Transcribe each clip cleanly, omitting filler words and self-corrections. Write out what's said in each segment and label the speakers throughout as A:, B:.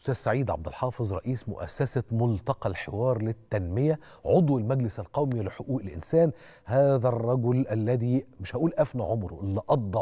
A: أستاذ سعيد عبد الحافظ رئيس مؤسسة ملتقى الحوار للتنمية، عضو المجلس القومي لحقوق الإنسان. هذا الرجل الذي مش هقول أفنى عمره، اللي قضى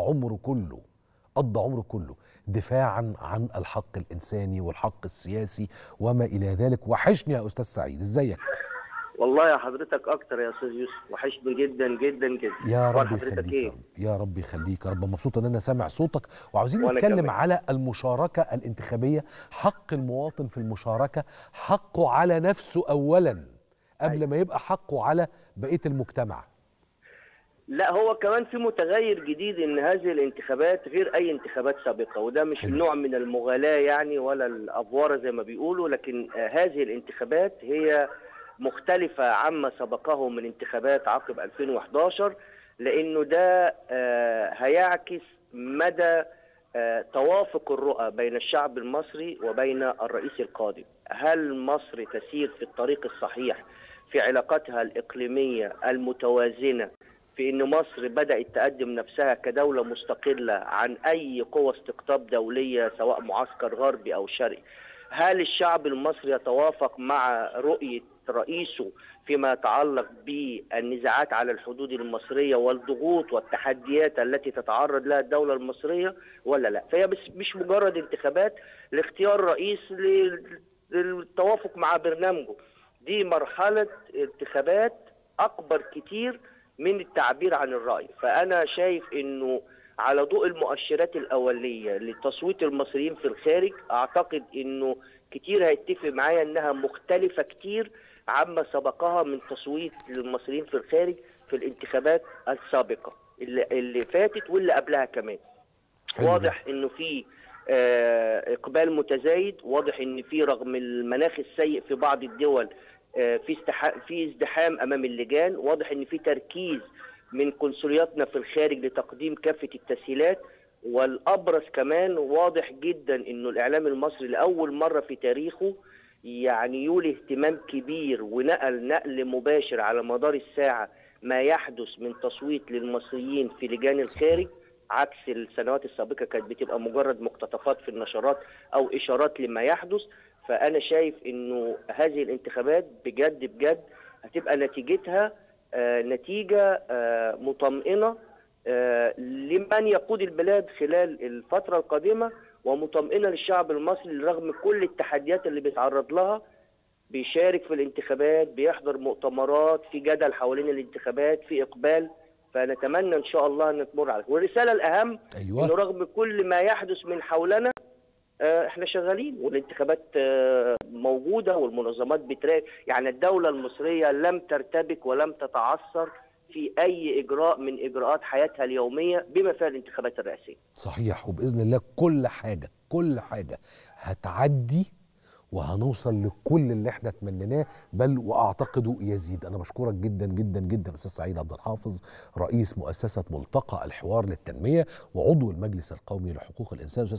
A: عمره كله دفاعا عن الحق الإنساني والحق السياسي وما إلى ذلك. وحشني يا أستاذ سعيد، إزيك؟
B: والله يا حضرتك اكتر يا استاذ يوسف، وحشني جدا جدا جدا.
A: يا رب يخليك إيه؟ يا رب يخليك يا رب. مبسوط ان انا سامع صوتك، وعاوزين نتكلم على المشاركه الانتخابيه، حق المواطن في المشاركه، حقه على نفسه اولا قبل ما يبقى حقه على بقيه المجتمع.
B: لا، هو كمان في متغير جديد ان هذه الانتخابات غير اي انتخابات سابقه، وده مش نوع من المغالاه يعني ولا الافواره زي ما بيقولوا، لكن هذه الانتخابات هي مختلفة عما سبقه من انتخابات عقب 2011، لأنه ده هيعكس مدى توافق الرؤى بين الشعب المصري وبين الرئيس القادم. هل مصر تسير في الطريق الصحيح في علاقاتها الإقليمية المتوازنة، في أن مصر بدأت تقدم نفسها كدولة مستقلة عن أي قوى استقطاب دولية سواء معسكر غربي أو شرقي؟ هل الشعب المصري يتوافق مع رؤية رئيسه فيما يتعلق بالنزاعات على الحدود المصرية والضغوط والتحديات التي تتعرض لها الدولة المصرية ولا لا؟ فهي بس مش مجرد انتخابات لاختيار رئيس للتوافق مع برنامجه، دي مرحلة انتخابات أكبر كتير من التعبير عن الرأي. فأنا شايف إنه على ضوء المؤشرات الأولية لتصويت المصريين في الخارج، أعتقد إنه كتير هيتفق معايا إنها مختلفة كتير عما سبقها من تصويت للمصريين في الخارج في الانتخابات السابقة اللي فاتت واللي قبلها كمان. واضح إنه في إقبال متزايد، واضح إن في رغم المناخ السيء في بعض الدول في ازدحام أمام اللجان، واضح إن في تركيز من قنصلياتنا في الخارج لتقديم كافة التسهيلات، والأبرز كمان واضح جدا إنه الإعلام المصري لأول مرة في تاريخه يعني يولي اهتمام كبير ونقل مباشر على مدار الساعة ما يحدث من تصويت للمصريين في لجان الخارج، عكس السنوات السابقة كانت بتبقى مجرد مقتطفات في النشرات أو إشارات لما يحدث. فأنا شايف إنه هذه الانتخابات بجد هتبقى نتيجتها نتيجة مطمئنة لمن يقود البلاد خلال الفترة القادمة، ومطمئنة للشعب المصري رغم كل التحديات اللي بيتعرض لها. بيشارك في الانتخابات، بيحضر مؤتمرات، في جدل حوالين الانتخابات، في إقبال. فنتمنى إن شاء الله أن تمر على. والرسالة الأهم إنه رغم كل ما يحدث من حولنا احنا شغالين، والانتخابات موجودة والمنظمات بتراقب. يعني الدولة المصرية لم ترتبك ولم تتعثر في أي إجراء من إجراءات حياتها اليومية بما فيها الانتخابات الرئاسية.
A: صحيح، وبإذن الله كل حاجة هتعدي وهنوصل لكل اللي احنا تمنيناه، بل واعتقده يزيد. انا بشكرك جدا جدا جدا استاذ سعيد عبد الحافظ، رئيس مؤسسة ملتقى الحوار للتنمية وعضو المجلس القومي لحقوق الإنسان.